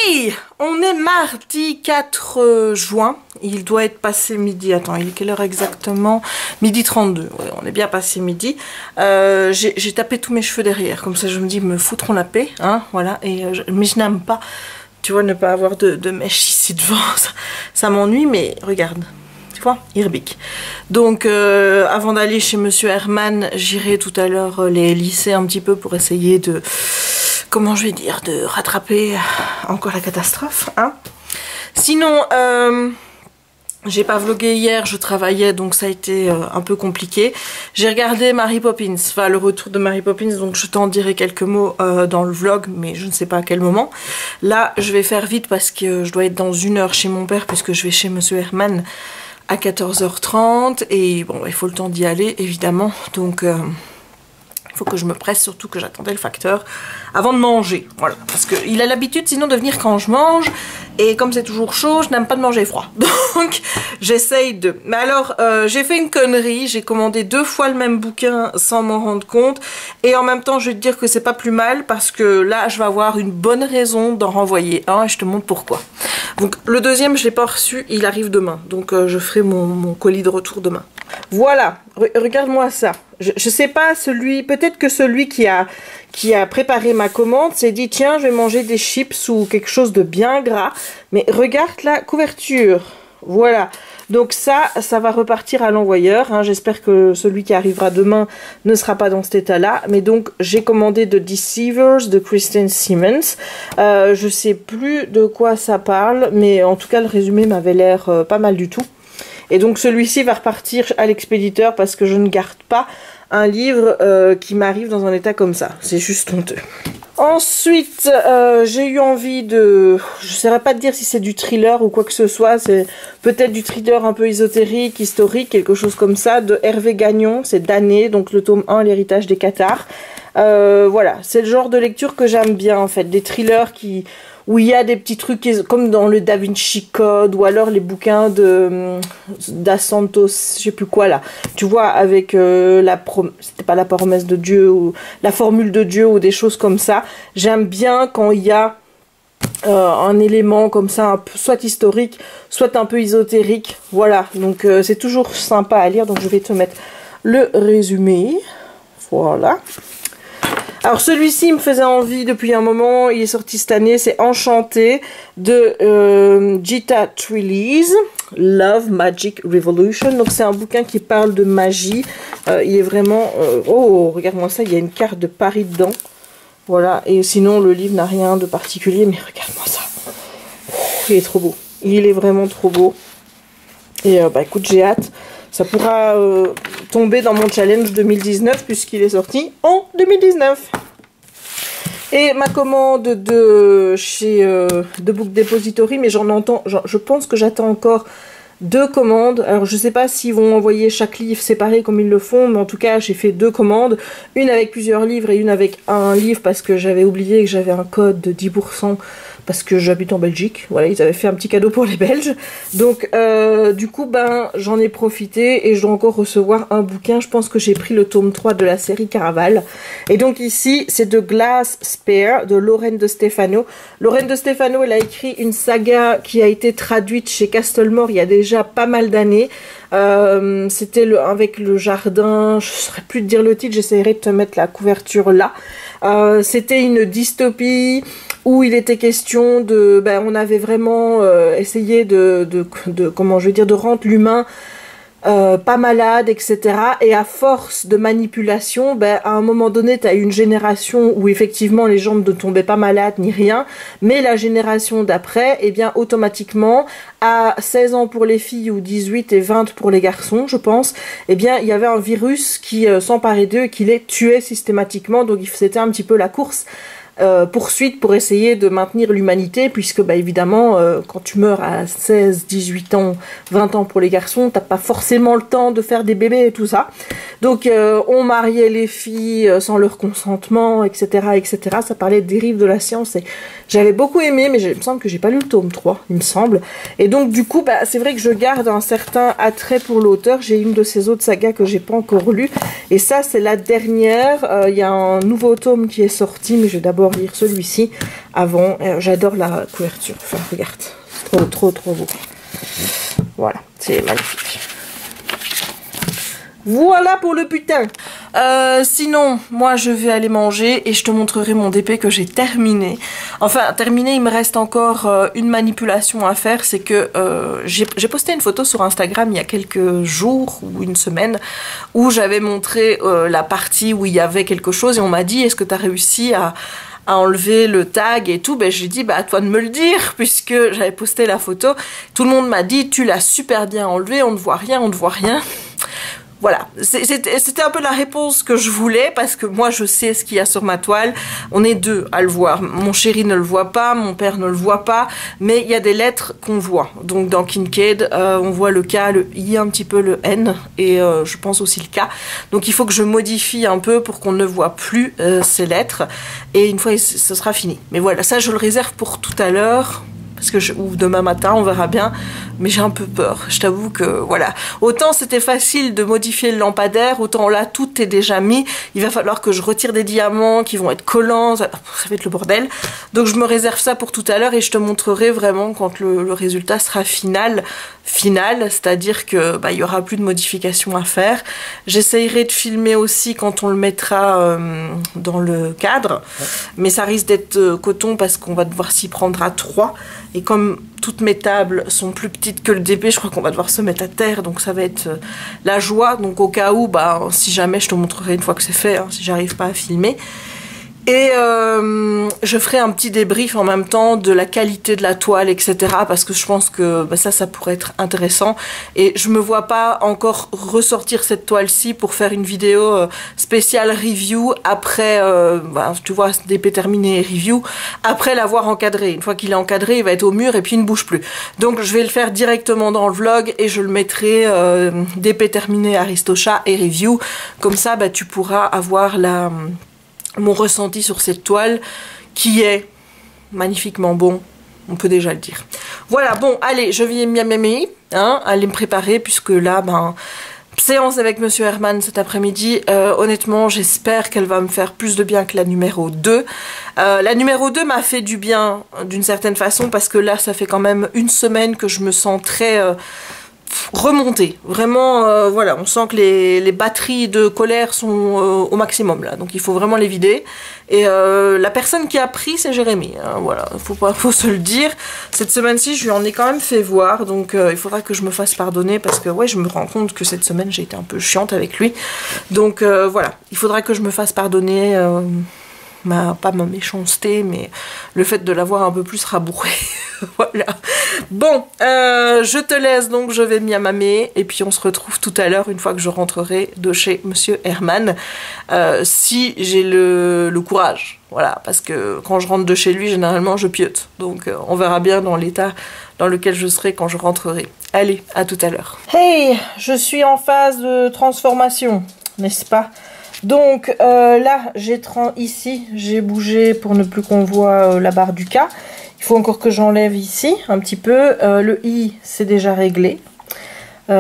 Oui, on est mardi 4 juin. Il doit être passé midi. Attends, il est quelle heure exactement? Midi 32. Ouais, on est bien passé midi. J'ai tapé tous mes cheveux derrière. Comme ça, je me dis, me foutront la paix. Hein, voilà. Mais je n'aime pas, tu vois, ne pas avoir de mèche ici devant. Ça m'ennuie, mais regarde. Tu vois, Irbic. Donc, avant d'aller chez Monsieur Herman, j'irai tout à l'heure les lisser un petit peu pour essayer de... Comment je vais dire, de rattraper encore la catastrophe, hein. Sinon, j'ai pas vlogué hier, je travaillais, donc ça a été un peu compliqué. J'ai regardé Mary Poppins, enfin le retour de Mary Poppins, donc je t'en dirai quelques mots dans le vlog, mais je ne sais pas à quel moment. Là, je vais faire vite parce que je dois être dans 1 heure chez mon père, puisque je vais chez Monsieur Herman à 14h30, et bon, il faut le temps d'y aller, évidemment, donc... il faut que je me presse, surtout que j'attendais le facteur avant de manger. Voilà, parce qu'il a l'habitude sinon de venir quand je mange. Et comme c'est toujours chaud, je n'aime pas de manger froid. Donc, j'essaye de... Mais alors, j'ai fait une connerie. J'ai commandé 2 fois le même bouquin sans m'en rendre compte. Et en même temps, je vais te dire que c'est pas plus mal. Parce que là, je vais avoir une bonne raison d'en renvoyer un. Et je te montre pourquoi. Donc, le deuxième, je l'ai pas reçu. Il arrive demain. Donc, je ferai mon colis de retour demain. Voilà, regarde-moi ça. Je sais pas, peut-être que celui qui a préparé ma commande s'est dit tiens, je vais manger des chips ou quelque chose de bien gras. Mais regarde la couverture. Voilà. Donc ça va repartir à l'envoyeur. Hein. J'espère que celui qui arrivera demain ne sera pas dans cet état-là. Mais donc j'ai commandé The Deceivers de Kristen Simmons. Je sais plus de quoi ça parle, mais en tout cas le résumé m'avait l'air pas mal du tout. Et donc celui-ci va repartir à l'expéditeur parce que je ne garde pas un livre qui m'arrive dans un état comme ça. C'est juste honteux. Ensuite, j'ai eu envie de... Je ne saurais pas te dire si c'est du thriller ou quoi que ce soit. C'est peut-être du thriller un peu ésotérique, historique, quelque chose comme ça. De Hervé Gagnon, c'est Damné, donc le tome 1, l'héritage des cathares. Voilà, c'est le genre de lecture que j'aime bien en fait. Des thrillers où il y a des petits trucs comme dans le Da Vinci Code ou alors les bouquins d'A Santos, je sais plus quoi là. Tu vois, avec c'était pas la promesse de Dieu ou la formule de Dieu ou des choses comme ça. J'aime bien quand il y a un élément comme ça, soit historique, soit un peu ésotérique. Voilà, donc c'est toujours sympa à lire. Donc je vais te mettre le résumé. Voilà. Alors celui-ci me faisait envie depuis un moment, il est sorti cette année, c'est Enchanté de Gita Trelease, Love Magic Revolution. Donc c'est un bouquin qui parle de magie, il est vraiment... oh, regarde-moi ça, il y a une carte de Paris dedans. Voilà, et sinon le livre n'a rien de particulier, mais regarde-moi ça. Il est trop beau, il est vraiment trop beau. Et bah écoute, j'ai hâte. Ça pourra tomber dans mon challenge 2019 puisqu'il est sorti en 2019. Et ma commande de chez The Book Depository, mais je pense que j'attends encore 2 commandes. Alors je sais pas s'ils vont envoyer chaque livre séparé comme ils le font, mais en tout cas j'ai fait 2 commandes. Une avec plusieurs livres et une avec un livre parce que j'avais oublié que j'avais un code de 10%. Parce que j'habite en Belgique, voilà, ils avaient fait un petit cadeau pour les Belges. Donc, du coup, ben, j'en ai profité et je dois encore recevoir un bouquin. Je pense que j'ai pris le tome 3 de la série Caraval. Et donc ici, c'est The Glass Spare de Lorraine de Stefano. Lorraine de Stefano, elle a écrit une saga qui a été traduite chez Castlemore il y a déjà pas mal d'années. C'était avec le jardin, je ne saurais plus te dire le titre, j'essaierai de te mettre la couverture là. C'était une dystopie où il était question de, ben, on avait vraiment essayé comment je vais dire, de rendre l'humain pas malade, etc. Et à force de manipulation, ben, à un moment donné, tu as eu une génération où effectivement les gens ne tombaient pas malades ni rien, mais la génération d'après, eh bien automatiquement, à 16 ans pour les filles ou 18 et 20 pour les garçons, je pense, eh bien il y avait un virus qui s'emparait d'eux et qui les tuait systématiquement, donc c'était un petit peu la course poursuite pour essayer de maintenir l'humanité, puisque bah, évidemment quand tu meurs à 16, 18 ans, 20 ans pour les garçons, t'as pas forcément le temps de faire des bébés et tout ça. Donc on mariait les filles sans leur consentement, etc., etc. Ça parlait de dérive de la science et j'avais beaucoup aimé, mais il me semble que j'ai pas lu le tome 3, il me semble. Et donc du coup, bah, c'est vrai que je garde un certain attrait pour l'auteur. J'ai une de ces autres sagas que j'ai pas encore lu, et ça c'est la dernière. Il y a un nouveau tome qui est sorti, mais je vais d'abord pouvoir lire celui-ci avant. J'adore la couverture. Enfin, regarde, trop beau. Voilà, c'est magnifique. Voilà pour le putain. Sinon, moi je vais aller manger et je te montrerai mon DP que j'ai terminé. Enfin, terminé, il me reste encore une manipulation à faire. C'est que j'ai posté une photo sur Instagram il y a quelques jours ou une semaine où j'avais montré la partie où il y avait quelque chose et on m'a dit, est-ce que tu as réussi à enlever le tag et tout? Ben j'ai dit, à toi de me le dire, puisque j'avais posté la photo. Tout le monde m'a dit, tu l'as super bien enlevé, on ne voit rien, on ne voit rien. Voilà, c'était un peu la réponse que je voulais, parce que moi je sais ce qu'il y a sur ma toile. On est deux à le voir. Mon chéri ne le voit pas, mon père ne le voit pas, mais il y a des lettres qu'on voit. Donc dans Kincaid, on voit le K, le I, un petit peu le N, et je pense aussi le K. Donc il faut que je modifie un peu pour qu'on ne voit plus ces lettres. Et une fois, ce sera fini. Mais voilà, ça je le réserve pour tout à l'heure. Parce que ou demain matin, on verra bien, mais j'ai un peu peur. Je t'avoue que, voilà. Autant c'était facile de modifier le lampadaire, autant là, tout est déjà mis. Il va falloir que je retire des diamants qui vont être collants, ça va être le bordel. Donc je me réserve ça pour tout à l'heure et je te montrerai vraiment quand le résultat sera final, c'est-à-dire que il y aura plus de modifications à faire. J'essayerai de filmer aussi quand on le mettra dans le cadre, mais ça risque d'être coton parce qu'on va devoir s'y prendre à 3. Et comme toutes mes tables sont plus petites que le DP, je crois qu'on va devoir se mettre à terre, donc ça va être la joie. Donc au cas où, si jamais, je te montrerai une fois que c'est fait, hein, si j'arrive pas à filmer. Et je ferai un petit débrief en même temps de la qualité de la toile, etc. Parce que je pense que ça pourrait être intéressant. Et je me vois pas encore ressortir cette toile-ci pour faire une vidéo spéciale review après, tu vois, DP terminé review, après l'avoir encadré. Une fois qu'il est encadré, il va être au mur et puis il ne bouge plus. Donc je vais le faire directement dans le vlog et je le mettrai DP terminé Aristocha et review. Comme ça, tu pourras avoir mon ressenti sur cette toile qui est magnifiquement bon, on peut déjà le dire. Voilà, bon, allez, je vais aller me préparer puisque là, séance avec Monsieur Herman cet après-midi. Honnêtement, j'espère qu'elle va me faire plus de bien que la numéro 2. La numéro 2 m'a fait du bien d'une certaine façon parce que là, ça fait quand même une semaine que je me sens très remonter, vraiment, voilà, on sent que les batteries de colère sont au maximum là, donc il faut vraiment les vider. Et la personne qui a pris, c'est Jérémy, hein, voilà, faut se le dire. Cette semaine-ci, je lui en ai quand même fait voir, donc il faudra que je me fasse pardonner parce que ouais, je me rends compte que cette semaine j'ai été un peu chiante avec lui, donc voilà, il faudra que je me fasse pardonner. Pas ma méchanceté, mais le fait de l'avoir un peu plus rabouré. Voilà. Bon, je te laisse, donc je vais miamamer et puis on se retrouve tout à l'heure une fois que je rentrerai de chez Monsieur Herman, si j'ai le courage. Voilà, parce que quand je rentre de chez lui, généralement je piote. Donc on verra bien dans l'état dans lequel je serai quand je rentrerai. Allez, à tout à l'heure. Hey, je suis en phase de transformation, n'est-ce pas? Donc là, ici, j'ai bougé pour ne plus qu'on voit la barre du K. Il faut encore que j'enlève ici un petit peu. Le I, c'est déjà réglé. Et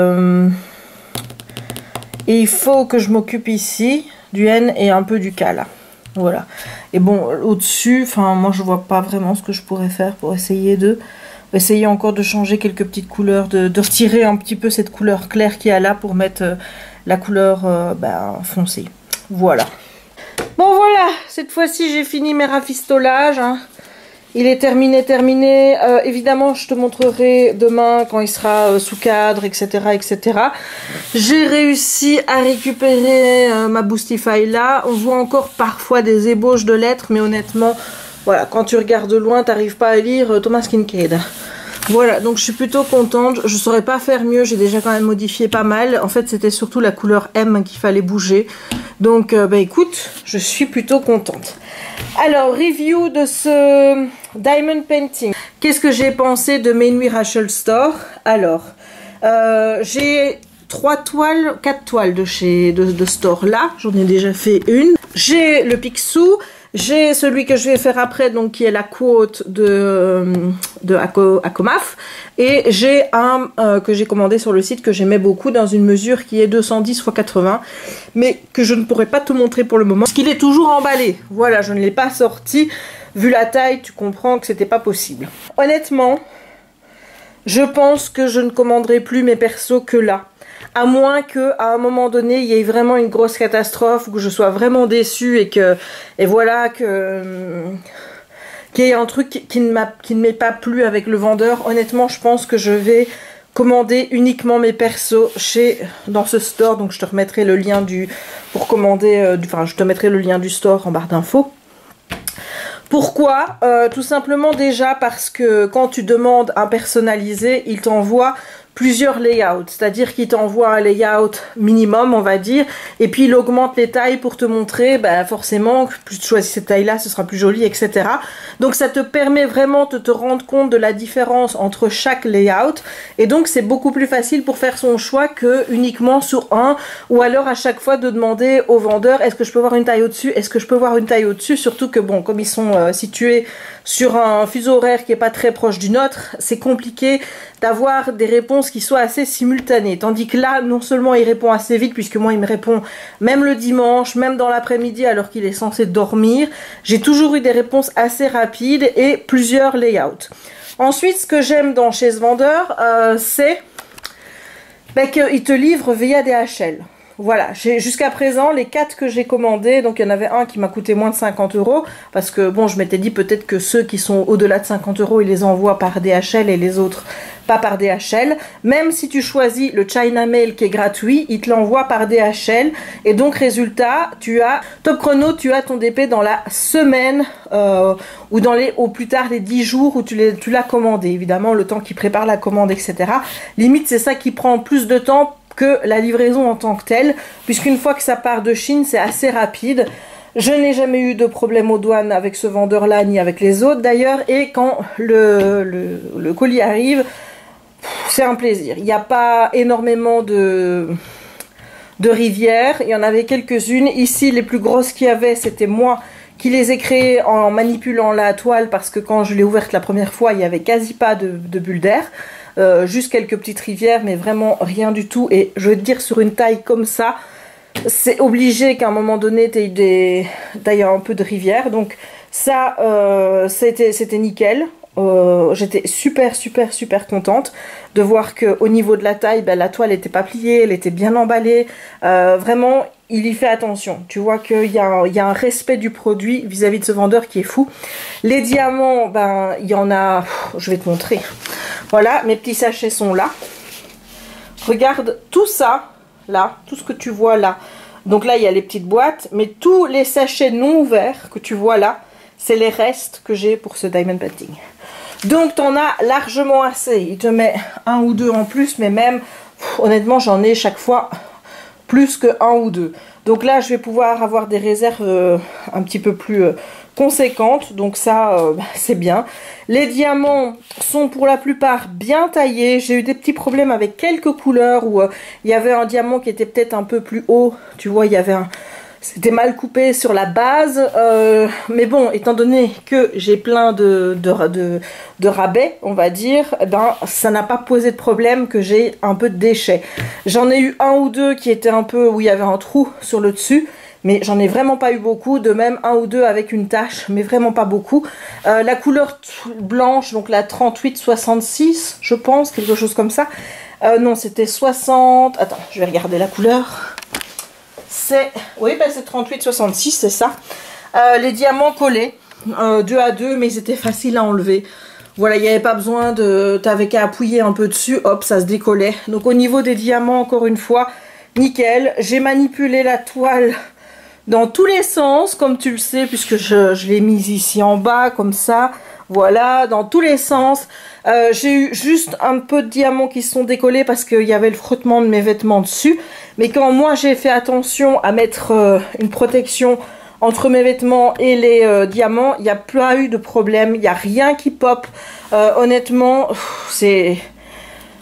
il faut que je m'occupe ici du N et un peu du K là. Voilà. Et bon, au-dessus, moi je vois pas vraiment ce que je pourrais faire pour essayer encore de changer quelques petites couleurs, de retirer un petit peu cette couleur claire qu'il y a là pour mettre la couleur foncée. Voilà. Bon voilà, cette fois-ci j'ai fini mes rafistolages. Hein. Il est terminé. Évidemment, je te montrerai demain quand il sera sous cadre, etc. etc. J'ai réussi à récupérer ma Boostify là. On voit encore parfois des ébauches de lettres, mais honnêtement, voilà, quand tu regardes de loin, t'arrives pas à lire Thomas Kincaid. Voilà, donc je suis plutôt contente. Je saurais pas faire mieux, j'ai déjà quand même modifié pas mal. En fait, c'était surtout la couleur M qu'il fallait bouger. Donc, écoute, je suis plutôt contente. Alors, review de ce Diamond Painting. Qu'est-ce que j'ai pensé de Main Miracle Store? Alors, j'ai 4 toiles de Store là. J'en ai déjà fait une. J'ai le Picsou. J'ai celui que je vais faire après, donc qui est la quote de Acomaf. Et j'ai un que j'ai commandé sur le site que j'aimais beaucoup dans une mesure qui est 210 x 80. Mais que je ne pourrais pas te montrer pour le moment. Parce qu'il est toujours emballé. Voilà, je ne l'ai pas sorti. Vu la taille, tu comprends que c'était pas possible. Honnêtement, je pense que je ne commanderai plus mes persos que là. À moins qu'à un moment donné, il y ait vraiment une grosse catastrophe, ou que je sois vraiment déçue et que, et voilà, qu'il y ait un truc qui ne m'est pas plu avec le vendeur. Honnêtement, je pense que je vais commander uniquement mes persos dans ce store. Donc je te remettrai le lien pour commander, je te mettrai le lien du store en barre d'infos. Pourquoi? Tout simplement déjà parce que quand tu demandes un personnalisé, il t'envoie plusieurs layouts, c'est-à-dire qu'il t'envoie un layout minimum, on va dire, et puis il augmente les tailles pour te montrer, forcément, plus tu choisis cette taille-là, ce sera plus joli, etc. Donc ça te permet vraiment de te rendre compte de la différence entre chaque layout, et donc c'est beaucoup plus facile pour faire son choix que uniquement sur un, ou alors à chaque fois de demander au vendeur, est-ce que je peux voir une taille au-dessus, est-ce que je peux voir une taille au-dessus, surtout que bon, comme ils sont situés sur un fuseau horaire qui n'est pas très proche du nôtre, c'est compliqué d'avoir des réponses qui soient assez simultanées. Tandis que là, non seulement il répond assez vite, puisque moi il me répond même le dimanche, même dans l'après-midi alors qu'il est censé dormir. J'ai toujours eu des réponses assez rapides et plusieurs layouts. Ensuite, ce que j'aime chez ce vendeur, c'est qu'il te livre via DHL. Voilà, jusqu'à présent, les 4 que j'ai commandés, donc il y en avait un qui m'a coûté moins de 50 €, parce que bon, je m'étais dit peut-être que ceux qui sont au-delà de 50 €, ils les envoient par DHL et les autres pas par DHL. Même si tu choisis le China Mail qui est gratuit, il te l'envoie par DHL. Et donc, résultat, top chrono, tu as ton DP dans la semaine ou au plus tard les 10 jours où tu l'as commandé. Évidemment, le temps qu'il prépare la commande, etc. Limite, c'est ça qui prend plus de temps que la livraison en tant que telle, puisqu'une fois que ça part de Chine, c'est assez rapide. Je n'ai jamais eu de problème aux douanes avec ce vendeur-là, ni avec les autres d'ailleurs, et quand le colis arrive, c'est un plaisir. Il n'y a pas énormément de rivières, il y en avait quelques-unes. Ici, les plus grosses qu'il y avait, c'était moi qui les ai créées en manipulant la toile, parce que quand je l'ai ouverte la première fois, il n'y avait quasi pas de bulles d'air. Juste quelques petites rivières, mais vraiment rien du tout. Et je veux te dire, sur une taille comme ça, c'est obligé qu'à un moment donné, tu aies d'ailleurs un peu de rivière. Donc ça, c'était nickel. J'étais super contente de voir que au niveau de la taille, la toile n'était pas pliée, elle était bien emballée. Vraiment, il y fait attention. Tu vois qu'il y a un respect du produit vis-à-vis de ce vendeur qui est fou. Les diamants, il y en a... Je vais te montrer. Voilà, mes petits sachets sont là. Regarde tout ça, là, tout ce que tu vois là. Donc là, il y a les petites boîtes, mais tous les sachets non ouverts que tu vois là, c'est les restes que j'ai pour ce diamond painting. Donc, tu en as largement assez. Il te met un ou deux en plus, mais même, honnêtement, j'en ai chaque fois plus que un ou deux. Donc là, je vais pouvoir avoir des réserves un petit peu plus conséquentes. Donc ça, c'est bien. Les diamants sont pour la plupart bien taillés. J'ai eu des petits problèmes avec quelques couleurs où il y avait un diamant qui était peut-être un peu plus haut. Tu vois, il y avait c'était mal coupé sur la base, mais bon, étant donné que j'ai plein de rabais, on va dire, ça n'a pas posé de problème que j'ai un peu de déchets. J'en ai eu un ou deux qui étaient un peu, où il y avait un trou sur le dessus, mais j'en ai vraiment pas eu beaucoup, de même un ou deux avec une tache, mais vraiment pas beaucoup. La couleur blanche, donc la 38-66, je pense, quelque chose comme ça. Non, c'était 60... Attends, je vais regarder la couleur. Oui, c'est 38-66, c'est ça. Les diamants collés, 2 à 2, mais ils étaient faciles à enlever. Voilà, il n'y avait pas besoin de... T'avais qu'à appuyer un peu dessus, hop, ça se décollait. Donc au niveau des diamants, encore une fois, nickel. J'ai manipulé la toile dans tous les sens, comme tu le sais, puisque je l'ai mise ici en bas, comme ça. Voilà, dans tous les sens. J'ai eu juste un peu de diamants qui se sont décollés parce qu'il y avait le frottement de mes vêtements dessus. Mais quand moi j'ai fait attention à mettre une protection entre mes vêtements et les diamants, il n'y a pas eu de problème. Il n'y a rien qui pop. Honnêtement, c'est...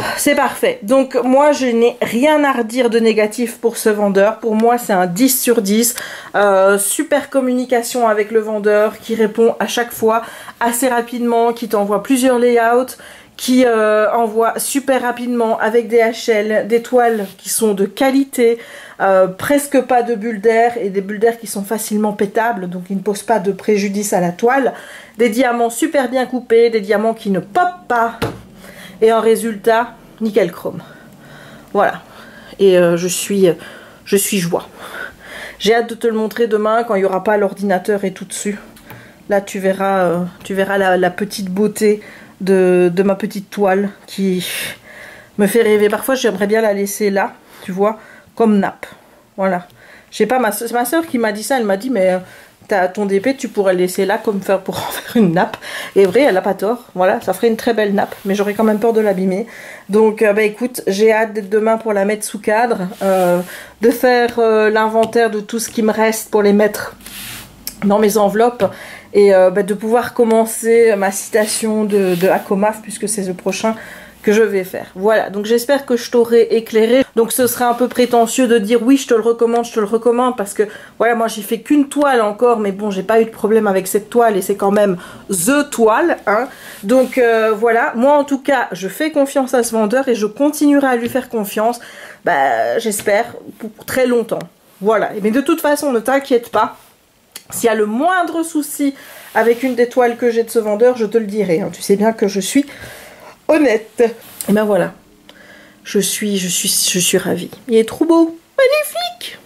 c'est parfait. Donc moi je n'ai rien à redire de négatif pour ce vendeur. Pour moi c'est un 10 sur 10. Super communication avec le vendeur qui répond à chaque fois assez rapidement, qui t'envoie plusieurs layouts, qui envoie super rapidement avec des HL, des toiles qui sont de qualité, presque pas de bulles d'air et des bulles d'air qui sont facilement pétables, donc ils ne posent pas de préjudice à la toile, des diamants super bien coupés, des diamants qui ne popent pas et en résultat nickel chrome. Voilà, et je suis joie. J'ai hâte de te le montrer demain quand il n'y aura pas l'ordinateur et tout dessus. Là tu verras la petite beauté de ma petite toile qui me fait rêver. Parfois j'aimerais bien la laisser là, tu vois, comme nappe. Voilà. Je sais pas, c'est ma soeur qui m'a dit ça, elle m'a dit mais t'as ton DP, tu pourrais le laisser là comme pour en faire une nappe. Et vrai, elle a pas tort. Voilà, ça ferait une très belle nappe, mais j'aurais quand même peur de l'abîmer. Donc bah écoute, j'ai hâte d'être demain pour la mettre sous cadre, de faire l'inventaire de tout ce qui me reste pour les mettre dans mes enveloppes et de pouvoir commencer ma citation de Akomaf puisque c'est le prochain que je vais faire. Voilà, donc j'espère que je t'aurai éclairé. Donc ce serait un peu prétentieux de dire oui je te le recommande parce que voilà, moi j'ai fait qu'une toile encore, mais bon j'ai pas eu de problème avec cette toile et c'est quand même THE toile, hein. Donc voilà, moi en tout cas je fais confiance à ce vendeur et je continuerai à lui faire confiance, j'espère pour très longtemps. Voilà, mais de toute façon ne t'inquiète pas. S'il y a le moindre souci avec une des toiles que j'ai de ce vendeur, je te le dirai, hein. Tu sais bien que je suis honnête. Et ben voilà. Je suis ravie. Il est trop beau. Magnifique.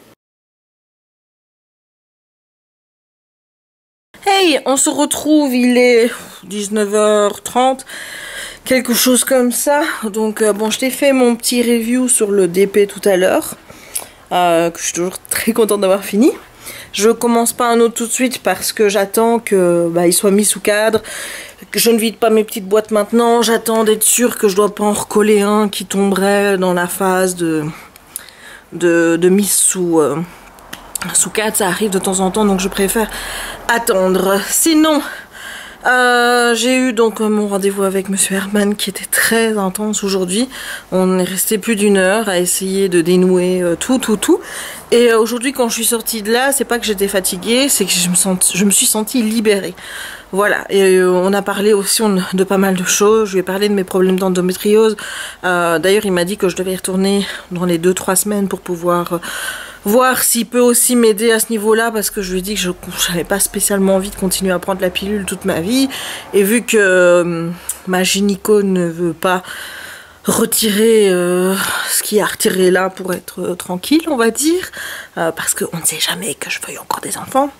Hey, on se retrouve, il est 19h30. Quelque chose comme ça. Donc bon, je t'ai fait mon petit review sur le DP tout à l'heure. Que je suis toujours très contente d'avoir fini. Je commence pas un autre tout de suite parce que j'attends que il soit mis sous cadre, que je ne vide pas mes petites boîtes maintenant, j'attends d'être sûre que je dois pas en recoller un qui tomberait dans la phase de mise sous cadre, ça arrive de temps en temps donc je préfère attendre. Sinon j'ai eu donc mon rendez-vous avec Monsieur Herman qui était très intense aujourd'hui. On est resté plus d'1 heure à essayer de dénouer tout. Et aujourd'hui quand je suis sortie de là, c'est pas que j'étais fatiguée, c'est que je me suis sentie libérée. Voilà, et on a parlé aussi de pas mal de choses. Je lui ai parlé de mes problèmes d'endométriose. D'ailleurs il m'a dit que je devais y retourner dans les 2-3 semaines pour pouvoir voir s'il peut aussi m'aider à ce niveau-là, parce que je lui ai dit que je n'avais pas spécialement envie de continuer à prendre la pilule toute ma vie. Et vu que ma gynéco ne veut pas retirer ce qui est à retirer là pour être tranquille, on va dire, parce qu'on ne sait jamais que je veuille encore des enfants.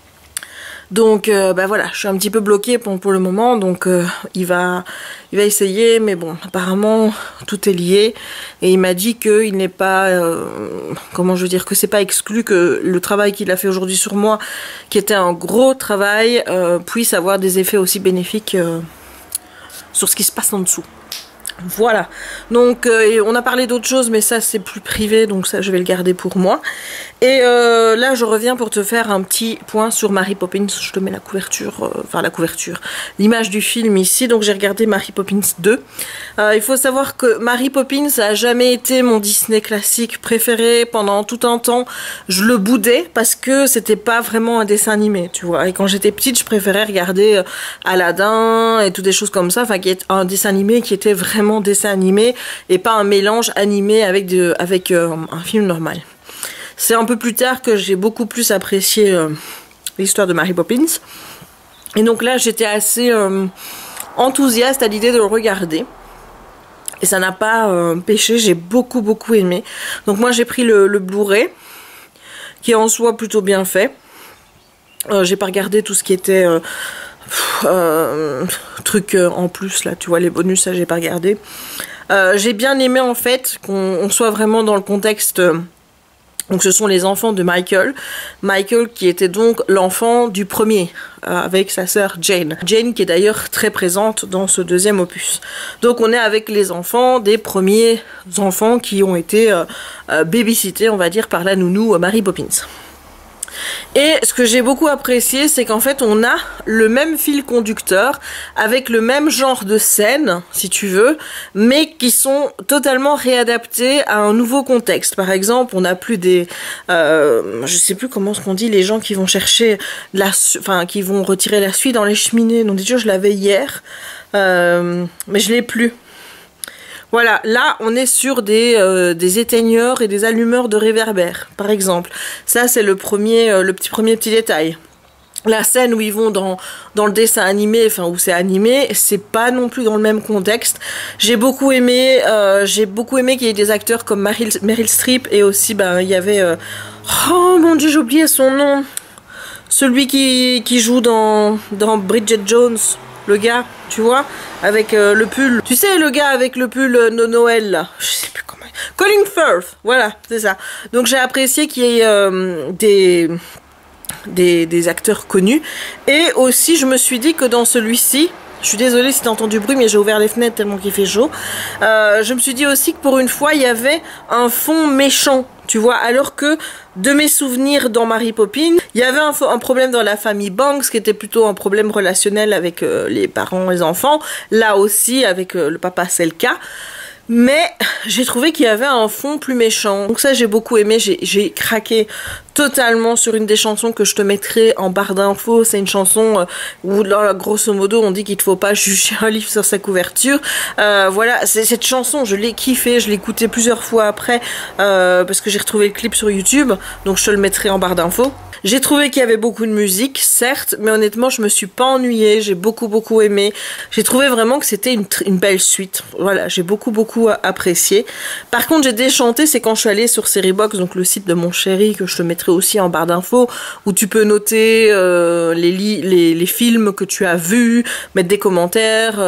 Donc voilà, je suis un petit peu bloquée pour le moment, donc il va essayer, mais bon, apparemment tout est lié, et il m'a dit qu'il n'est pas, comment je veux dire, que c'est pas exclu que le travail qu'il a fait aujourd'hui sur moi, qui était un gros travail, puisse avoir des effets aussi bénéfiques sur ce qui se passe en dessous. Voilà, donc on a parlé d'autres choses, mais ça c'est plus privé, donc ça je vais le garder pour moi. Et là je reviens pour te faire un petit point sur Mary Poppins. Je te mets la couverture, l'image du film ici. Donc j'ai regardé Mary Poppins 2. Il faut savoir que Mary Poppins a jamais été mon Disney classique préféré. Pendant tout un temps je le boudais parce que c'était pas vraiment un dessin animé, tu vois. Et quand j'étais petite je préférais regarder Aladdin et toutes des choses comme ça, enfin qui est un dessin animé qui était vraiment dessin animé et pas un mélange animé avec un film normal. C'est un peu plus tard que j'ai beaucoup plus apprécié l'histoire de Mary Poppins, et donc là j'étais assez enthousiaste à l'idée de le regarder, et ça n'a pas péché, j'ai beaucoup aimé. Donc moi j'ai pris le Blu-ray qui est en soi plutôt bien fait. J'ai pas regardé tout ce qui était truc en plus là, tu vois, les bonus, ça j'ai pas regardé. J'ai bien aimé en fait qu'on soit vraiment dans le contexte. Donc ce sont les enfants de Michael qui était donc l'enfant du premier avec sa sœur Jane qui est d'ailleurs très présente dans ce deuxième opus. Donc on est avec les enfants des premiers enfants qui ont été babysittés, on va dire, par la nounou Mary Poppins. Et ce que j'ai beaucoup apprécié, c'est qu'en fait on a le même fil conducteur avec le même genre de scènes, si tu veux, mais qui sont totalement réadaptés à un nouveau contexte. Par exemple, on n'a plus des, je sais plus comment on dit, les gens qui vont chercher qui vont retirer la suie dans les cheminées. Donc déjà je l'avais hier, mais je l'ai plus. Voilà, là on est sur des éteigneurs et des allumeurs de réverbères, par exemple. Ça c'est le premier petit détail. La scène où ils vont dans le dessin animé, enfin où c'est animé, c'est pas non plus dans le même contexte. J'ai beaucoup aimé qu'il y ait des acteurs comme Meryl Streep, et aussi il y avait oh mon dieu, j'ai oublié son nom. Celui qui joue dans Bridget Jones. Le gars, tu vois, avec le pull. Tu sais, le gars avec le pull Noël, là. Je sais plus comment. Colin Firth, voilà, c'est ça. Donc j'ai apprécié qu'il y ait des acteurs connus. Et aussi, je me suis dit que dans celui-ci, je suis désolée si t'as entendu du bruit, mais j'ai ouvert les fenêtres tellement qu'il fait chaud. Je me suis dit aussi que pour une fois, il y avait un fond méchant. Tu vois, alors que de mes souvenirs dans Mary Poppins, il y avait un problème dans la famille Banks qui était plutôt un problème relationnel avec les parents et les enfants. Là aussi, avec le papa, c'est le cas. Mais j'ai trouvé qu'il y avait un fond plus méchant. Donc ça, j'ai beaucoup aimé. J'ai craqué totalement sur une des chansons que je te mettrai en barre d'infos. C'est une chanson où, là, grosso modo, on dit qu'il ne faut pas juger un livre sur sa couverture. Voilà, cette chanson, je l'ai kiffée. Je l'ai écoutée plusieurs fois après parce que j'ai retrouvé le clip sur YouTube. Donc je te le mettrai en barre d'infos. J'ai trouvé qu'il y avait beaucoup de musique, certes, mais honnêtement, je me suis pas ennuyée. J'ai beaucoup aimé. J'ai trouvé vraiment que c'était une belle suite. Voilà, j'ai beaucoup apprécié. Par contre, j'ai déchanté, c'est quand je suis allée sur Seriebox, donc le site de mon chéri, que je te mettrai aussi en barre d'infos, où tu peux noter les films que tu as vus, mettre des commentaires,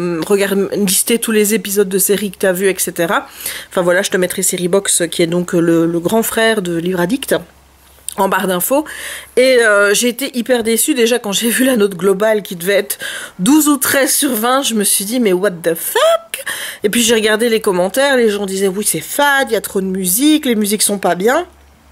lister tous les épisodes de séries que tu as vus, etc. Enfin voilà, je te mettrai Seriebox, qui est donc le grand frère de Livre Addict, en barre d'infos. Et j'ai été hyper déçue déjà quand j'ai vu la note globale qui devait être 12 ou 13 sur 20. Je me suis dit mais what the fuck. Et puis j'ai regardé les commentaires, les gens disaient oui c'est fade, il y a trop de musique, les musiques sont pas bien.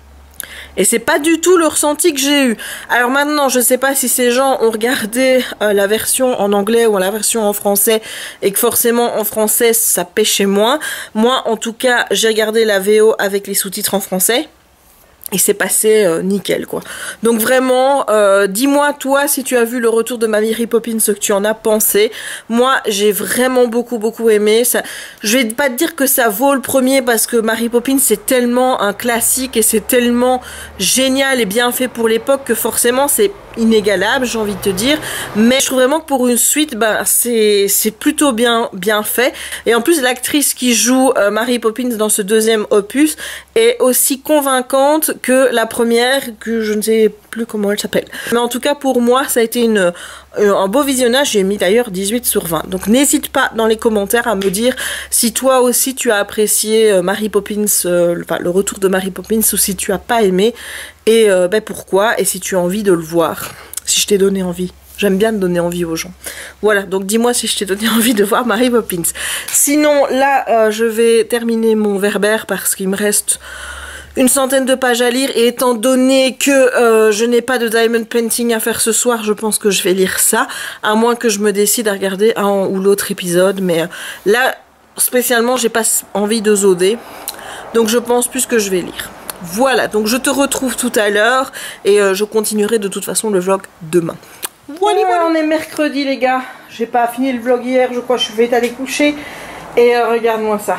Et c'est pas du tout le ressenti que j'ai eu. Alors maintenant, je sais pas si ces gens ont regardé la version en anglais ou la version en français, et que forcément en français ça pêchait moins. Moi en tout cas, j'ai regardé la VO avec les sous-titres en français. Et c'est passé nickel quoi. Donc vraiment, dis-moi toi si tu as vu le retour de Mary Poppins, ce que tu en as pensé. Moi j'ai vraiment beaucoup aimé. Ça, je vais pas te dire que ça vaut le premier parce que Mary Poppins c'est tellement un classique et c'est tellement génial et bien fait pour l'époque que forcément c'est inégalable, j'ai envie de te dire. Mais je trouve vraiment que pour une suite, c'est plutôt bien fait. Et en plus l'actrice qui joue Mary Poppins dans ce deuxième opus est aussi convaincante que la première, que je ne sais plus comment elle s'appelle. Mais en tout cas pour moi ça a été un beau visionnage. J'ai mis d'ailleurs 18 sur 20. Donc n'hésite pas dans les commentaires à me dire si toi aussi tu as apprécié Mary Poppins, le retour de Mary Poppins, ou si tu as pas aimé et pourquoi, et si tu as envie de le voir, si je t'ai donné envie. J'aime bien donner envie aux gens. Voilà, donc dis-moi si je t'ai donné envie de voir Mary Poppins. Sinon là je vais terminer mon verbère parce qu'il me reste une centaine de pages à lire, et étant donné que je n'ai pas de diamond painting à faire ce soir, je pense que je vais lire ça, à moins que je me décide à regarder un ou l'autre épisode. Mais là spécialement j'ai pas envie de zoder, donc je pense plus que je vais lire. Voilà, donc je te retrouve tout à l'heure et je continuerai de toute façon le vlog demain. Voilà, on est mercredi les gars. J'ai pas fini le vlog hier, je crois que je vais aller coucher. Et regarde-moi ça.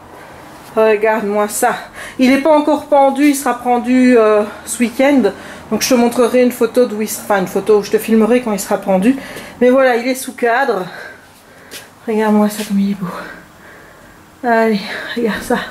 Regarde-moi ça. Il n'est pas encore pendu, il sera pendu ce week-end. Donc je te montrerai une photo d'où il sera, enfin une photo, je te filmerai quand il sera pendu. Mais voilà, il est sous cadre. Regarde-moi ça comme il est beau. Allez, regarde ça.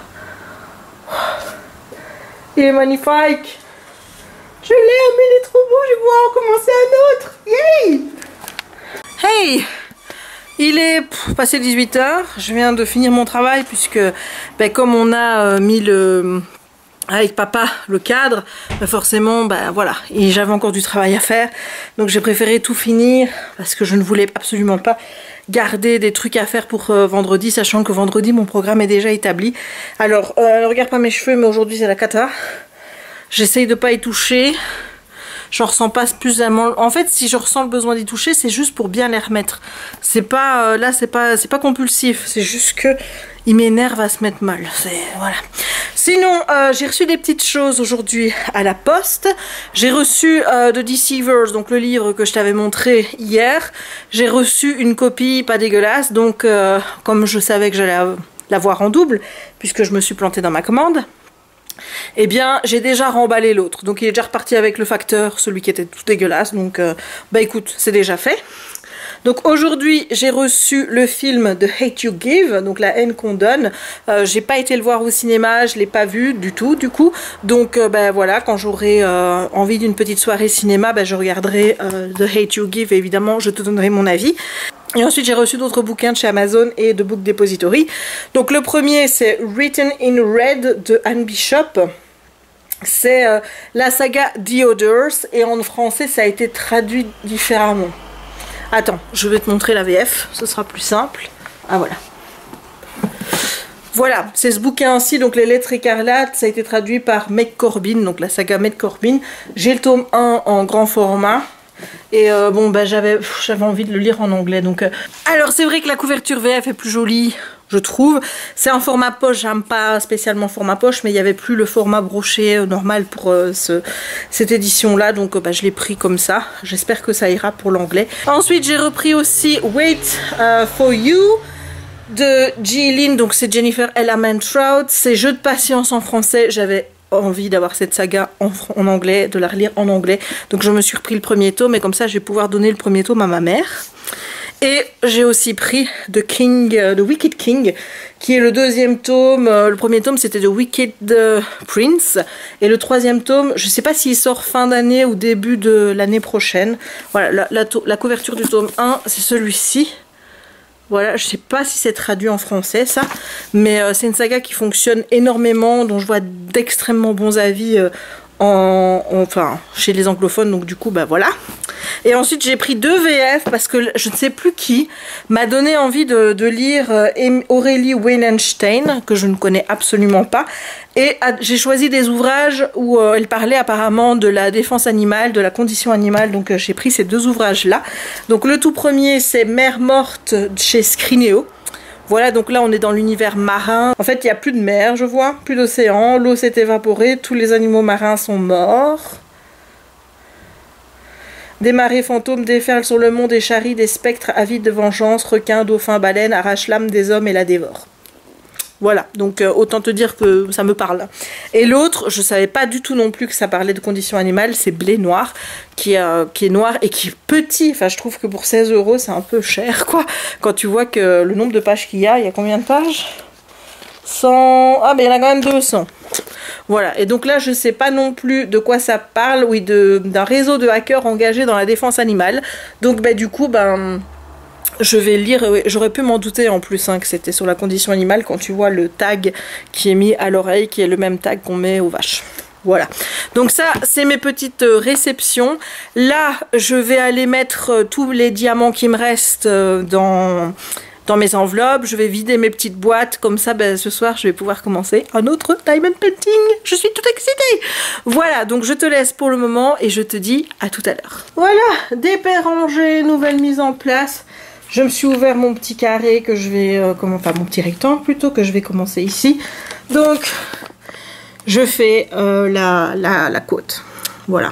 Il est magnifique. Je l'aime, il est trop beau, je vais pouvoir en commencer un autre. Yay! Hey! Il est passé 18 h, je viens de finir mon travail puisque comme on a mis avec papa le cadre, forcément voilà, j'avais encore du travail à faire, donc j'ai préféré tout finir parce que je ne voulais absolument pas garder des trucs à faire pour vendredi, sachant que vendredi mon programme est déjà établi. Alors ne regarde pas mes cheveux, mais aujourd'hui c'est la cata. J'essaye de pas y toucher. j'en ressens pas spécialement. En fait, si je ressens le besoin d'y toucher, c'est juste pour bien les remettre. C'est pas là, c'est pas compulsif. C'est juste que il m'énerve à se mettre mal. Voilà. Sinon, j'ai reçu des petites choses aujourd'hui à la poste. J'ai reçu The Deceivers, donc le livre que je t'avais montré hier. J'ai reçu une copie pas dégueulasse, donc comme je savais que j'allais l'avoir en double, puisque je me suis plantée dans ma commande, eh bien j'ai déjà remballé l'autre. Donc il est déjà reparti avec le facteur, celui qui était tout dégueulasse. Donc bah écoute, c'est déjà fait. Donc aujourd'hui j'ai reçu le film The Hate You Give, donc la haine qu'on donne. J'ai pas été le voir au cinéma, je l'ai pas vu du tout du coup. Donc ben voilà, quand j'aurai envie d'une petite soirée cinéma, ben, je regarderai The Hate You Give et évidemment je te donnerai mon avis. Et ensuite j'ai reçu d'autres bouquins de chez Amazon et de Book Depository. Donc le premier c'est Written in Red de Anne Bishop. C'est la saga The Others et en français ça a été traduit différemment. Attends, je vais te montrer la VF, ce sera plus simple. Ah voilà. Voilà, c'est ce bouquin-ci, donc Les Lettres écarlates, ça a été traduit par Meg Corbin, donc la saga Meg Corbin. J'ai le tome 1 en grand format. Et bon, bah, j'avais envie de le lire en anglais. Donc, alors, c'est vrai que la couverture VF est plus jolie, je trouve. C'est en format poche, j'aime pas spécialement format poche, mais il n'y avait plus le format broché normal pour cette édition-là. Donc, bah, je l'ai pris comme ça. J'espère que ça ira pour l'anglais. Ensuite, j'ai repris aussi Wait for You de Jillian. Donc, c'est Jennifer L. Mantrout. C'est Jeu de patience en français. J'avais envie d'avoir cette saga en anglais, de la relire en anglais, donc je me suis repris le premier tome et comme ça je vais pouvoir donner le premier tome à ma mère. Et j'ai aussi pris The Wicked King, qui est le deuxième tome. Le premier tome c'était The Wicked Prince et le troisième tome, je sais pas s'il sort fin d'année ou début de l'année prochaine. Voilà, la couverture du tome 1 c'est celui-ci. Voilà, je sais pas si c'est traduit en français ça, mais c'est une saga qui fonctionne énormément, dont je vois d'extrêmement bons avis enfin chez les anglophones, donc du coup bah voilà. Et ensuite j'ai pris 2 VF parce que je ne sais plus qui m'a donné envie de lire Aurélie Weilenstein, que je ne connais absolument pas. Et j'ai choisi des ouvrages où elle parlait apparemment de la défense animale, de la condition animale. Donc j'ai pris ces 2 ouvrages-là. Donc le tout premier, c'est Mer morte chez Scrinéo. Voilà, donc là on est dans l'univers marin. En fait, il n'y a plus de mer, je vois, plus d'océan. L'eau s'est évaporée, tous les animaux marins sont morts. Des marées fantômes déferlent sur le monde et charrient des spectres avides de vengeance. Requins, dauphins, baleines arrachent l'âme des hommes et la dévorent. Voilà, donc autant te dire que ça me parle. Et l'autre, je savais pas du tout non plus que ça parlait de conditions animales, c'est Blé Noir, qui est noir et qui est petit. Enfin, je trouve que pour 16 €, c'est un peu cher, quoi. Quand tu vois que le nombre de pages qu'il y a combien de pages? 100... Ah, ben il y en a quand même 200. Voilà, et donc là, je sais pas non plus de quoi ça parle, oui, d'un réseau de hackers engagés dans la défense animale. Donc, ben, du coup, ben... je vais lire, j'aurais pu m'en douter en plus que c'était sur la condition animale quand tu vois le tag qui est mis à l'oreille, qui est le même tag qu'on met aux vaches. Voilà, donc ça c'est mes petites réceptions. Là je vais aller mettre tous les diamants qui me restent dans mes enveloppes, je vais vider mes petites boîtes, comme ça ben, ce soir je vais pouvoir commencer un autre diamond painting. Je suis toute excitée. Voilà, donc je te laisse pour le moment et je te dis à tout à l'heure. Voilà, dépêt rangé, nouvelle mise en place. Je me suis ouvert mon petit carré que je vais, enfin mon petit rectangle plutôt, que je vais commencer ici. Donc, je fais la côte. Voilà.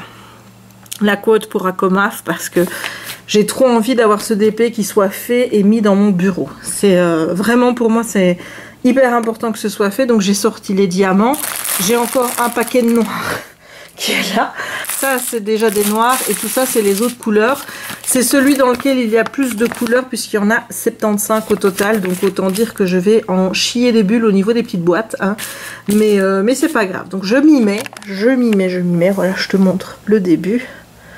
La côte pour Akomaf parce que j'ai trop envie d'avoir ce DP qui soit fait et mis dans mon bureau. C'est vraiment pour moi, c'est hyper important que ce soit fait. Donc, j'ai sorti les diamants. J'ai encore un paquet de noirs qui est là. Ça c'est déjà des noirs et tout ça c'est les autres couleurs. C'est celui dans lequel il y a plus de couleurs puisqu'il y en a 75 au total, donc autant dire que je vais en chier des bulles au niveau des petites boîtes, hein. Mais c'est pas grave, donc je m'y mets, voilà, je te montre le début.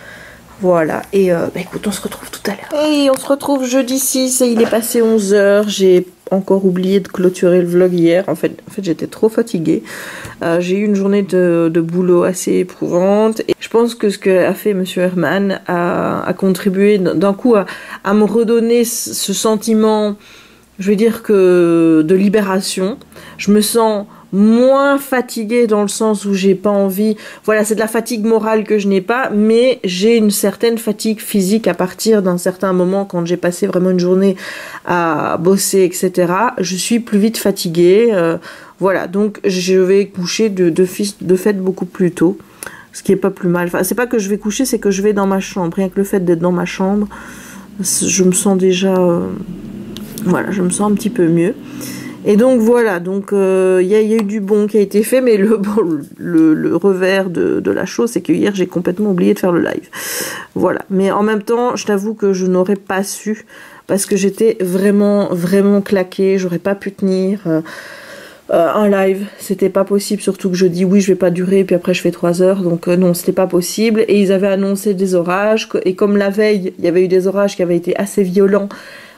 Voilà, et bah écoute, on se retrouve tout à l'heure. Et on se retrouve jeudi 6 et il est passé 11 h. J'ai encore oublié de clôturer le vlog hier. En fait j'étais trop fatiguée. J'ai eu une journée de boulot assez éprouvante. Et je pense que ce qu'a fait Monsieur Herman a contribué d'un coup à me redonner ce sentiment, je veux dire que de libération. Je me sens moins fatiguée dans le sens où j'ai pas envie, voilà, c'est de la fatigue morale que je n'ai pas, mais j'ai une certaine fatigue physique à partir d'un certain moment quand j'ai passé vraiment une journée à bosser, etc. Je suis plus vite fatiguée, voilà, donc je vais coucher de fait beaucoup plus tôt, ce qui est pas plus mal. Enfin, c'est pas que je vais coucher, c'est que je vais dans ma chambre. Rien que le fait d'être dans ma chambre, je me sens déjà, voilà, je me sens un petit peu mieux. Et donc voilà, donc y a eu du bon qui a été fait, mais le revers de la chose, c'est que hier j'ai complètement oublié de faire le live. Voilà, mais en même temps, je t'avoue que je n'aurais pas su, parce que j'étais vraiment claquée, j'aurais pas pu tenir un live, c'était pas possible, surtout que je dis oui, je vais pas durer, puis après je fais 3 heures, donc non, c'était pas possible. Et ils avaient annoncé des orages, et comme la veille, il y avait eu des orages qui avaient été assez violents.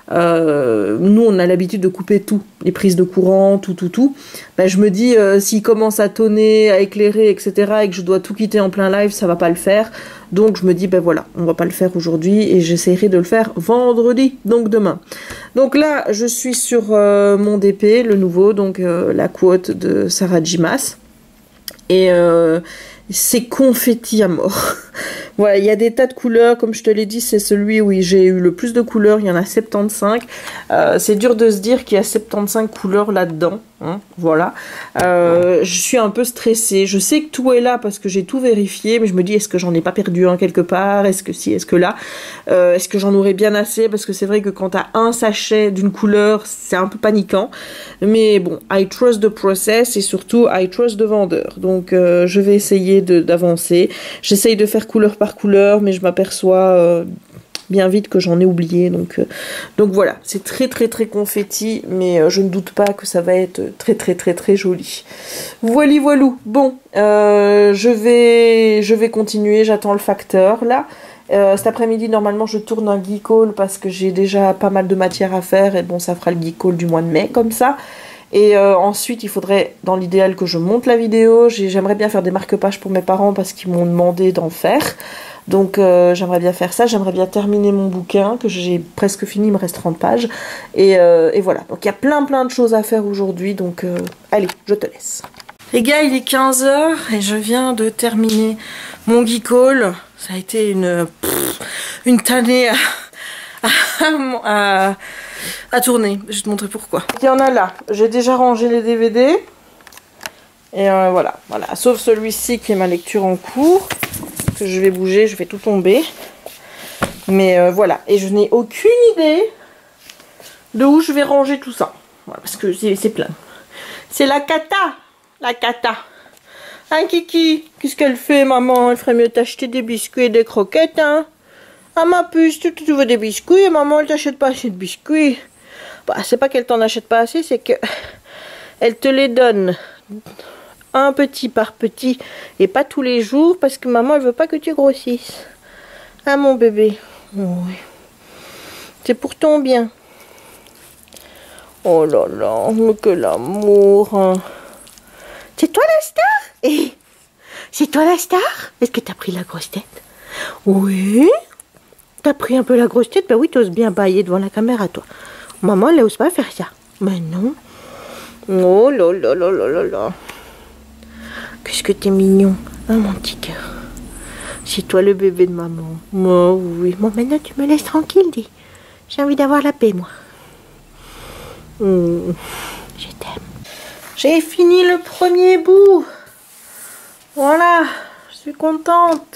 Nous on a l'habitude de couper tout, les prises de courant, tout. Ben, je me dis s'il commence à tonner, à éclairer, etc. et que je dois tout quitter en plein live, ça va pas le faire. Donc je me dis ben voilà, on va pas le faire aujourd'hui et j'essaierai de le faire vendredi, donc demain. Donc là je suis sur mon DP, le nouveau, donc la quote de Sarah J. Maas. Et c'est confetti à mort. Voilà, il y a des tas de couleurs, comme je te l'ai dit, c'est celui où j'ai eu le plus de couleurs, il y en a 75. C'est dur de se dire qu'il y a 75 couleurs là-dedans, hein, voilà. Je suis un peu stressée, je sais que tout est là parce que j'ai tout vérifié, mais je me dis, est-ce que j'en ai pas perdu un quelque part, est-ce que si, est-ce que là, est-ce que j'en aurais bien assez, parce que c'est vrai que quand t'as un sachet d'une couleur, c'est un peu paniquant, mais bon, I trust the process, et surtout, I trust the vendeur, donc je vais essayer d'avancer, j'essaye de faire couleur par couleur, mais je m'aperçois bien vite que j'en ai oublié, donc voilà, c'est très confetti, mais je ne doute pas que ça va être très joli. Voilou. Bon, je vais continuer, j'attends le facteur là. Cet après-midi, normalement, je tourne un geek haul parce que j'ai déjà pas mal de matière à faire, et bon, ça fera le geek haul du mois de mai, comme ça. Et ensuite, il faudrait, dans l'idéal, que je monte la vidéo. J'aimerais bien faire des marque-pages pour mes parents parce qu'ils m'ont demandé d'en faire. Donc, j'aimerais bien faire ça. J'aimerais bien terminer mon bouquin, que j'ai presque fini, il me reste 30 pages. Et voilà. Donc, il y a plein de choses à faire aujourd'hui. Donc, allez, je te laisse. Les gars, il est 15 h et je viens de terminer mon geek haul. Ça a été une tannée à tourner. Je vais te montrer pourquoi. Il y en a là. J'ai déjà rangé les DVD. Et voilà. Sauf celui-ci qui est ma lecture en cours. Que je vais bouger, je vais tout tomber. Mais voilà. Et je n'ai aucune idée de où je vais ranger tout ça. Voilà, parce que c'est plein. C'est la cata. La cata. Hein, Kiki? Qu'est-ce qu'elle fait, maman? Elle ferait mieux t'acheter des biscuits et des croquettes, hein? Ah, ma puce, tu veux des biscuits et maman, elle t'achète pas assez de biscuits. Bah, c'est pas qu'elle t'en achète pas assez, c'est que elle te les donne un petit par petit et pas tous les jours parce que maman, elle veut pas que tu grossisses. Ah, mon bébé. Oui. C'est pour ton bien. Oh là là, mais que l'amour, hein. C'est toi la star? Eh, c'est toi la star? Est-ce que t'as pris la grosse tête? Oui. T'as pris un peu la grosse tête? Ben oui, t'oses bien bailler devant la caméra, toi. Maman, elle n'ose pas faire ça. Mais non. Oh là là là là là là. Qu'est-ce que t'es mignon. Hein, mon petit cœur. C'est toi le bébé de maman. Oh oui. Bon, maintenant, tu me laisses tranquille, dis. J'ai envie d'avoir la paix, moi. Je t'aime. J'ai fini le premier bout. Voilà, je suis contente.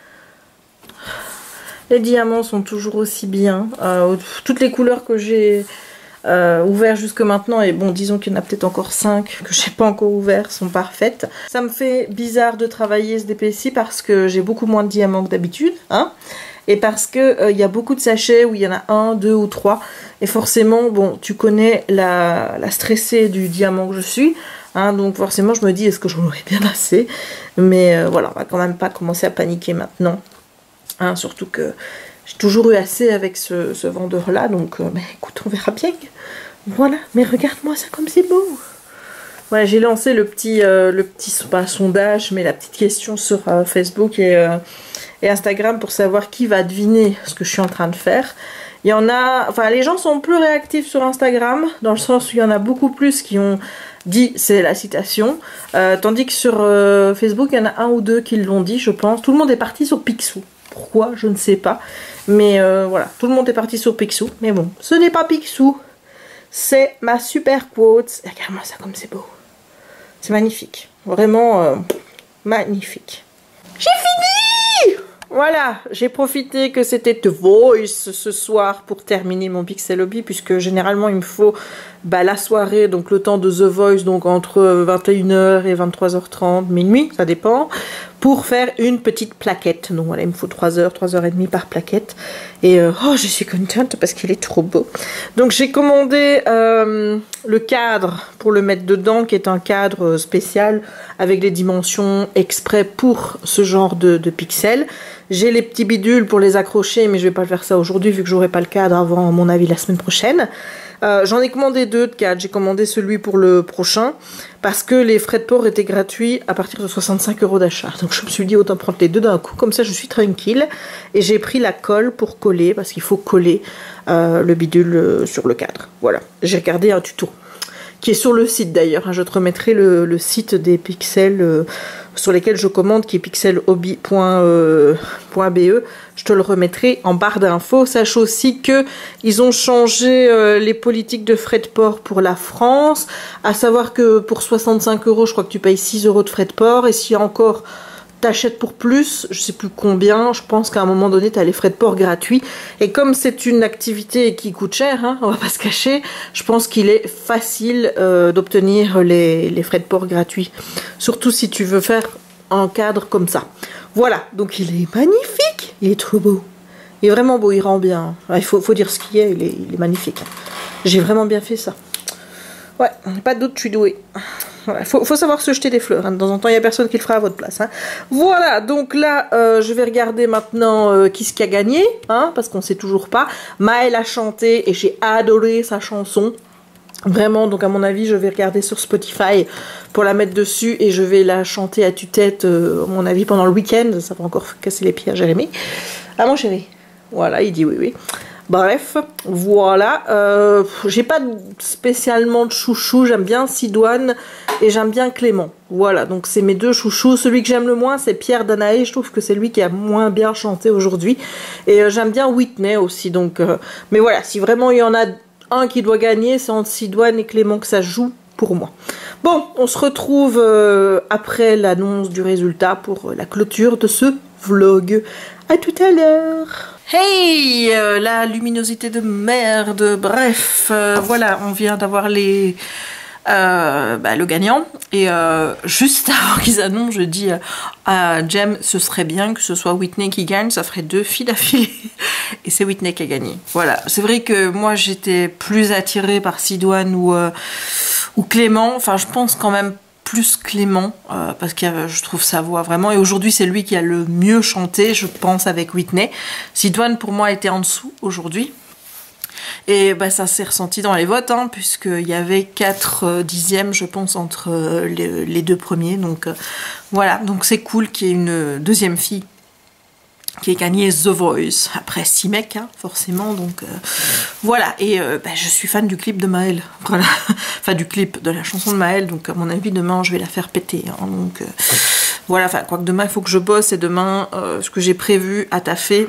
Les diamants sont toujours aussi bien. Toutes les couleurs que j'ai ouvertes jusque maintenant, et bon, disons qu'il y en a peut-être encore 5 que j'ai pas encore ouvertes, sont parfaites. Ça me fait bizarre de travailler ce DP-ci parce que j'ai beaucoup moins de diamants que d'habitude, hein. Et parce que y a beaucoup de sachets où il y en a 1, 2 ou 3. Et forcément, bon, tu connais la stressée du diamant que je suis. Hein, donc forcément, je me dis, est-ce que j'en aurais bien assez? Mais voilà, on va quand même pas commencer à paniquer maintenant. Hein, surtout que j'ai toujours eu assez avec ce vendeur-là. Donc, bah, écoute, on verra bien. Voilà, mais regarde-moi ça comme c'est beau. Voilà, j'ai lancé le petit pas sondage, mais la petite question sur Facebook et Instagram pour savoir qui va deviner ce que je suis en train de faire. Il y en a, enfin les gens sont plus réactifs sur Instagram, dans le sens où il y en a beaucoup plus qui ont dit, c'est la citation. Tandis que sur Facebook, il y en a un ou deux qui l'ont dit, je pense. Tout le monde est parti sur Picsou. Pourquoi? Je ne sais pas. Mais voilà, tout le monde est parti sur Picsou. Mais bon, ce n'est pas Picsou. C'est ma super quote. Regarde-moi ça comme c'est beau. C'est magnifique. Vraiment magnifique. J'ai fini! Voilà, j'ai profité que c'était The Voice ce soir pour terminer mon Pixel Hobby, puisque généralement il me faut la soirée, donc le temps de The Voice, donc entre 21h et 23h30, minuit, ça dépend, pour faire une petite plaquette. Donc voilà, il me faut 3h, 3h30 par plaquette. Et oh, je suis contente parce qu'il est trop beau. Donc j'ai commandé le cadre pour le mettre dedans, qui est un cadre spécial avec les dimensions exprès pour ce genre de pixels. J'ai les petits bidules pour les accrocher, mais je vais pas faire ça aujourd'hui vu que j'aurai pas le cadre avant, à mon avis, la semaine prochaine. J'en ai commandé 2 de cadres. J'ai commandé celui pour le prochain parce que les frais de port étaient gratuits à partir de 65 € d'achat. Donc je me suis dit autant prendre les 2 d'un coup, comme ça je suis tranquille. Et j'ai pris la colle pour coller, parce qu'il faut coller le bidule sur le cadre. Voilà, j'ai regardé un tuto qui est sur le site d'ailleurs. Je te remettrai le site des pixels sur lesquels je commande, qui est pixelhobby.be. Je te le remettrai en barre d'infos. Sache aussi que ils ont changé les politiques de frais de port pour la France, à savoir que pour 65 €, je crois que tu payes 6 € de frais de port, et s'il y a encore t'achètes pour plus, je sais plus combien, je pense qu'à un moment donné tu as les frais de port gratuits, et comme c'est une activité qui coûte cher, hein, on va pas se cacher, je pense qu'il est facile d'obtenir les frais de port gratuits, surtout si tu veux faire un cadre comme ça. Voilà, donc il est magnifique, il est trop beau, il est vraiment beau, il rend bien, il faut dire ce qu'il est, il est magnifique, j'ai vraiment bien fait ça. Ouais, pas de doute, je suis douée. Voilà, faut savoir se jeter des fleurs, hein. De temps en temps, il n'y a personne qui le fera à votre place, hein. Voilà, donc là, je vais regarder maintenant qui ce qui a gagné, hein, parce qu'on ne sait toujours pas. Maëlle a chanté et j'ai adoré sa chanson. Vraiment, donc à mon avis, je vais regarder sur Spotify pour la mettre dessus et je vais la chanter à tue-tête, à mon avis, pendant le week-end. Ça va encore casser les pieds à Jérémy. Ah, mon chéri. Voilà, il dit oui, oui. Bref, voilà, j'ai pas spécialement de chouchou, j'aime bien Sidoine et j'aime bien Clément. Voilà, donc c'est mes 2 chouchous. Celui que j'aime le moins, c'est Pierre Danaé, je trouve que c'est lui qui a moins bien chanté aujourd'hui. Et j'aime bien Whitney aussi, donc... mais voilà, si vraiment il y en a un qui doit gagner, c'est entre Sidoine et Clément que ça joue pour moi. Bon, on se retrouve après l'annonce du résultat pour la clôture de ce vlog. À tout à l'heure. Hey, la luminosité de merde. Bref, voilà, on vient d'avoir le gagnant. Et juste avant qu'ils annoncent, je dis à Jem, ce serait bien que ce soit Whitney qui gagne, ça ferait 2 filles d'affilée. Et c'est Whitney qui a gagné. Voilà, c'est vrai que moi j'étais plus attirée par Sidoine ou Clément. Enfin, je pense quand même plus Clément, parce que je trouve sa voix vraiment, et aujourd'hui c'est lui qui a le mieux chanté, je pense, avec Whitney. Sidoine pour moi était en dessous aujourd'hui, et ça s'est ressenti dans les votes, hein, puisqu'il y avait 4 dixièmes je pense entre les 2 premiers, donc voilà, donc c'est cool qu'il y ait une deuxième fille qui a gagné The Voice, après 6 mecs, hein, forcément, donc voilà, et je suis fan du clip de Maëlle, voilà, enfin du clip, de la chanson de Maëlle, donc à mon avis demain je vais la faire péter, hein, donc voilà, enfin quoique demain il faut que je bosse, et demain ce que j'ai prévu à taffer,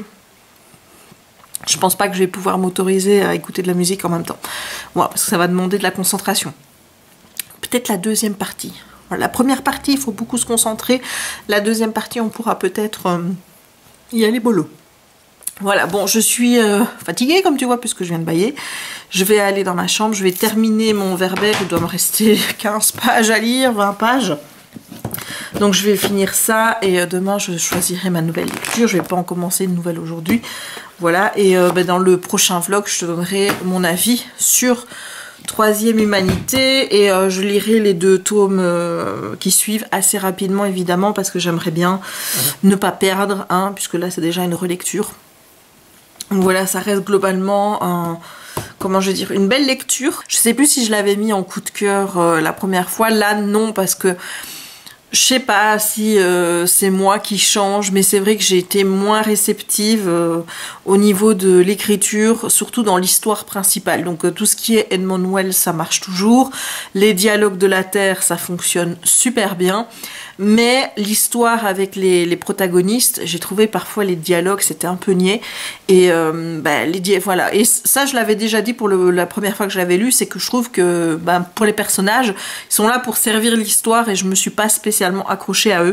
je pense pas que je vais pouvoir m'autoriser à écouter de la musique en même temps, voilà, parce que ça va demander de la concentration. Peut-être la deuxième partie, voilà, la première partie il faut beaucoup se concentrer, la deuxième partie on pourra peut-être... il y a les bolos. Voilà, bon, je suis fatiguée, comme tu vois, puisque je viens de bailler. Je vais aller dans ma chambre, je vais terminer mon verbère. Il doit me rester 15 pages à lire, 20 pages. Donc je vais finir ça, et demain je choisirai ma nouvelle lecture. Je vais pas en commencer une nouvelle aujourd'hui. Voilà, et dans le prochain vlog, je te donnerai mon avis sur Troisième Humanité, et je lirai les 2 tomes qui suivent assez rapidement, évidemment, parce que j'aimerais bien ne pas perdre, hein, puisque là c'est déjà une relecture. Donc voilà, ça reste globalement comment je vais dire, une belle lecture. Je sais plus si je l'avais mis en coup de cœur la première fois, là non, parce que Je sais pas si c'est moi qui change, mais c'est vrai que j'ai été moins réceptive au niveau de l'écriture, surtout dans l'histoire principale. Donc tout ce qui est Edmund Wells, ça marche toujours. Les dialogues de la Terre, ça fonctionne super bien. Mais l'histoire avec les protagonistes, j'ai trouvé parfois les dialogues, c'était un peu niais. Et voilà. Et ça, je l'avais déjà dit pour la première fois que je l'avais lu, c'est que je trouve que pour les personnages, ils sont là pour servir l'histoire et je me suis pas spécialement accrochée à eux.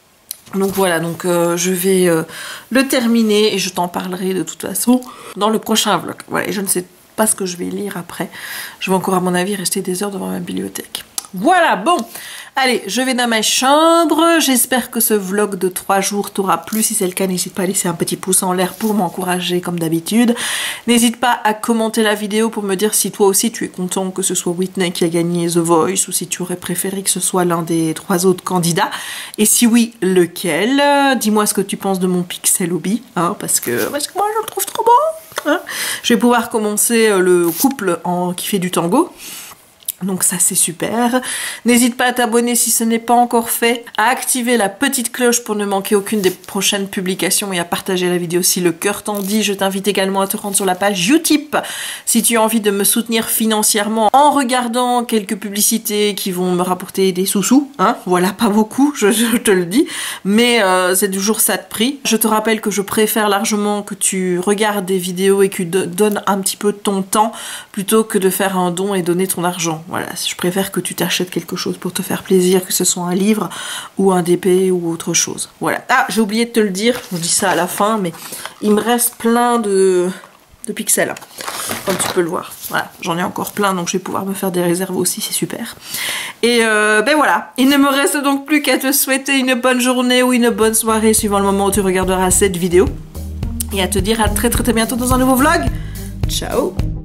Donc voilà, donc je vais le terminer et je t'en parlerai de toute façon dans le prochain vlog. Voilà, et je ne sais pas ce que je vais lire après. Je vais encore à mon avis rester des heures devant ma bibliothèque. Voilà, bon, allez, je vais dans ma chambre. J'espère que ce vlog de 3 jours t'aura plu. Si c'est le cas, n'hésite pas à laisser un petit pouce en l'air pour m'encourager comme d'habitude. N'hésite pas à commenter la vidéo pour me dire si toi aussi tu es content que ce soit Whitney qui a gagné The Voice ou si tu aurais préféré que ce soit l'un des 3 autres candidats. Et si oui, lequel? Dis-moi ce que tu penses de mon pixel hobby, hein, parce que moi je le trouve trop beau. Hein. Je vais pouvoir commencer le couple qui fait du tango. Donc ça c'est super. N'hésite pas à t'abonner si ce n'est pas encore fait, à activer la petite cloche pour ne manquer aucune des prochaines publications et à partager la vidéo si le cœur t'en dit. Je t'invite également à te rendre sur la page Utip si tu as envie de me soutenir financièrement en regardant quelques publicités qui vont me rapporter des sous-sous. Hein, voilà, pas beaucoup, je te le dis, mais c'est toujours ça de prix. Je te rappelle que je préfère largement que tu regardes des vidéos et que tu donnes un petit peu de ton temps plutôt que de faire un don et donner ton argent. Voilà, je préfère que tu t'achètes quelque chose pour te faire plaisir, que ce soit un livre ou un DP ou autre chose. Voilà. Ah, j'ai oublié de te le dire, je dis ça à la fin, mais il me reste plein de pixels, comme tu peux le voir. Voilà, j'en ai encore plein, donc je vais pouvoir me faire des réserves aussi, c'est super. Et ben voilà, il ne me reste donc plus qu'à te souhaiter une bonne journée ou une bonne soirée, suivant le moment où tu regarderas cette vidéo. Et à te dire à très bientôt dans un nouveau vlog. Ciao!